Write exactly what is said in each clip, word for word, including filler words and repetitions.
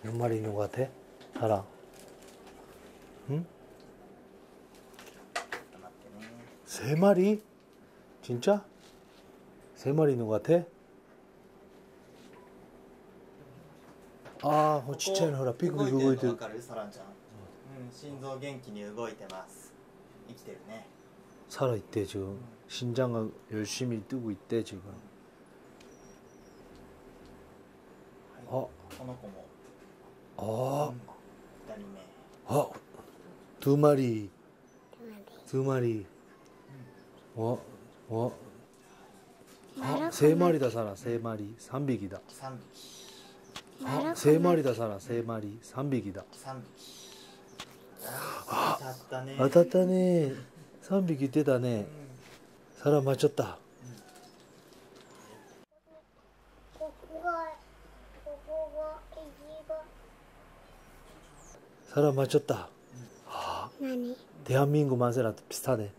몇 마리 있는 것 같아? 사랑. 응? 세 마리? 진짜? 세 마리 있는 것 같아? 아, 진짜ほらピクピク動いてる。わかる？サランちゃん。うん、心臓元気に動いてます。生きてるね。 살아있대 지금. 심장이 열심히 뛰고 있대 지금. 어. 어. 어. 두 마리. 두 마리. 어. 어. 어. 세 마리다 살아. 세 마리. 삼匹이다. 어. 세 마리다 살아. 세 마리. 삼匹이다. 아. 맞았다네. 삼匹出たね。사람 맞췄다. 사람 맞췄다. 아, 대한민국 만세랑 비슷하네.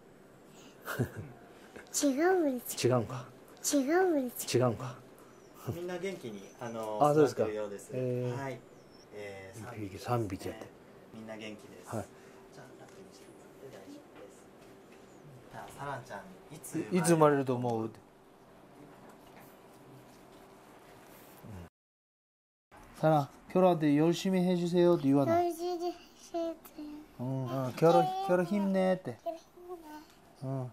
지금 지금가. 지금 지금가. みんな元気にあのあ、そうですか。 育ってるようです。 えー、 はい。えー、 三匹三匹やって。 みんな元気です。 はい。 じゃあ楽にしてもらって大丈夫です。じゃあサランちゃんいついつ生まれると思う？사랑 결혼한테 열심히 해주세요. 유아나. 열심히 해주세요. 응, 어, 결혼 결혼 힘내 때. 어.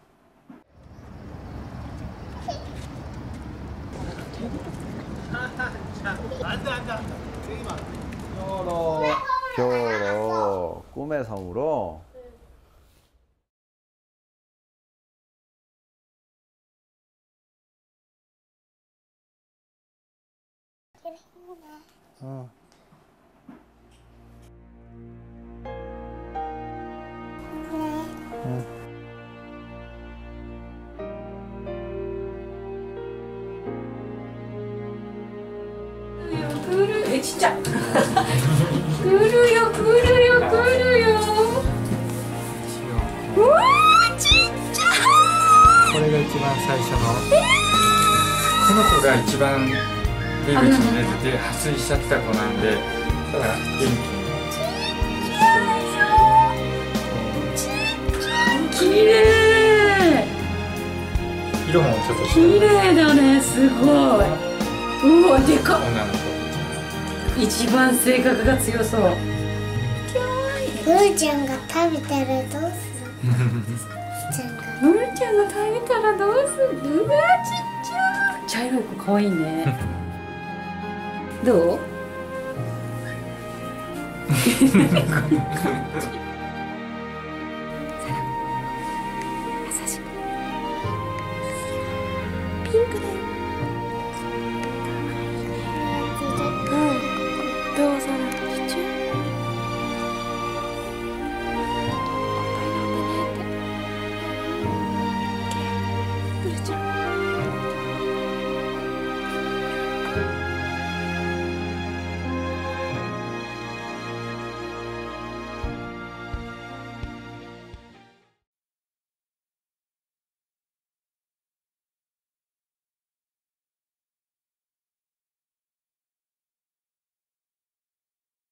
앉아 앉아. 겨울어. 겨울어. 꿈의 섬으로. 어. 응. 에 진짜. 그루요 그루요 그루요. 우와 진짜. これが一番最初の。この子が一番出口に出てて破水しちゃってた子なんで、だから元気に。 綺麗。 色もちょっと綺麗だね、すごい。うわでかっ。 女の子。 一番性格が強そう。 むーちゃんが食べたらどうする？ むーちゃんが食べたらどうする？うわちっちゃい。茶色い子可愛いね。どう？